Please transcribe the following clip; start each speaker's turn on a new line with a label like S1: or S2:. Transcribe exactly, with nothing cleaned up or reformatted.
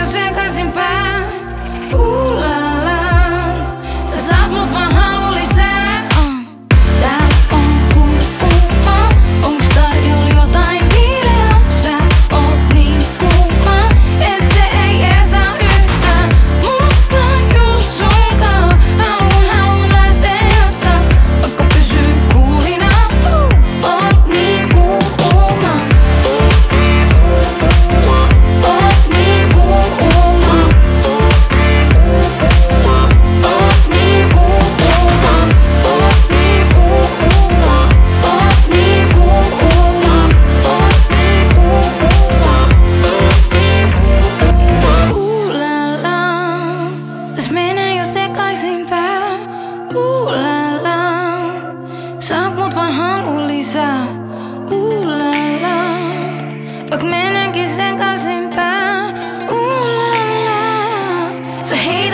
S1: jo sekaisin pää. Ooh la la, sä saat mut vaan halu lisää. uh. Täällä on kuuma, onks tarjolla jotain viileä? Sä oot niin kuuma, et se ei jeesa yhtään. Mutta just sunkaan haluun, haluun lähteä jatkaa, vaikka pysyy kuulina. uh. Oot niin kuuma, oot niin kuuma, oot niin kuuma, oot niin kuuma, oot niin kuuma, oot niin kuuma, oot niin kuuma. Ooh la la, täs menee jo sekaisin pää. Ooh la la, saat mut vaan halu lisää. Ooh la la, vaik meneekin sekaisin pää. Ooh la la, sä